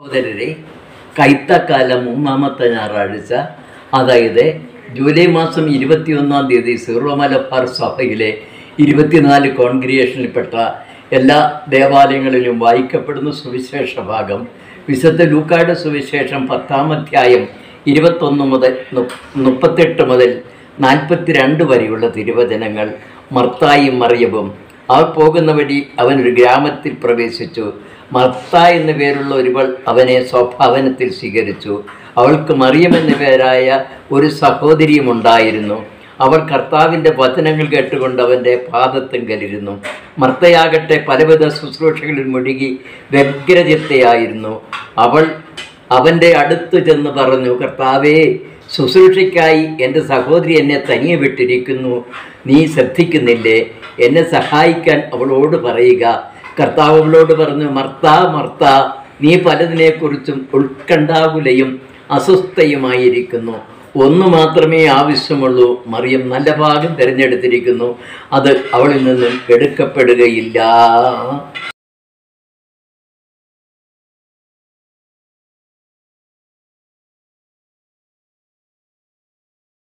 സഹോദരരെ, കൈത്തക്കാലം മൂന്നാമത്തെ ഞായറാഴ്ച, അതായത് ജൂലൈ മാസം 21-ാം തീയതി സീറോ മലബാർ സഭയിലെ 24 കോൺഗ്രിഗേഷനിൽപ്പെട്ട എല്ലാ ദേവാലയങ്ങളിലും വായിക്കപ്പെടുന്ന സുവിശേഷ ഭാഗം വിശുദ്ധ ലൂക്കായുടെ സുവിശേഷം 10-ാം അധ്യായം 21 മുതൽ 38 മുതൽ 42 വരെയുള്ള തിരുവചനങ്ങൾ. മർത്തായും മറിയവും. അവർ പോകുന്ന വഴി അവൻ ഒരു ഗ്രാമത്തിൽ പ്രവേശിച്ചു. മർത്ത എന്നു പേരുള്ള ഒരുവൾ അവനെ സ്വഭാവനത്തിൽ സ്വീകരിച്ചു. അവൾക്ക് മറിയം എന്നു പേരായ ഒരു സഹോദരിയും ഉണ്ടായിരുന്നു. അവൾ കർത്താവിൻ്റെ വചനങ്ങൾ കേട്ടുകൊണ്ട് അവൻ്റെ പാദത്തിങ്കലിരുന്നു. മർത്തയാകട്ടെ പലവിധ ശുശ്രൂഷകളിൽ മുഴുകി വ്യഗ്രചിത്തയായിരുന്നു. അവൾ അവൻ്റെ അടുത്ത് ചെന്ന് പറഞ്ഞു, കർത്താവേ, ശുശ്രൂഷയ്ക്കായി എൻ്റെ സഹോദരി എന്നെ തനിയെ വിട്ടിരിക്കുന്നു. നീ ശ്രദ്ധിക്കുന്നില്ലേ? എന്നെ സഹായിക്കാൻ അവളോട് പറയുക. കർത്താവ് അവളോട് പറഞ്ഞു, മർത്ത മർത്ത, നീ പലതിനെക്കുറിച്ചും ഉത്കണ്ഠാകുലയും അസ്വസ്ഥയുമായിരിക്കുന്നു. ഒന്നു മാത്രമേ ആവശ്യമുള്ളൂ. മറിയം നല്ല ഭാഗം തിരഞ്ഞെടുത്തിരിക്കുന്നു, അത് അവളിൽ നിന്നും എടുക്കപ്പെടുകയില്ല.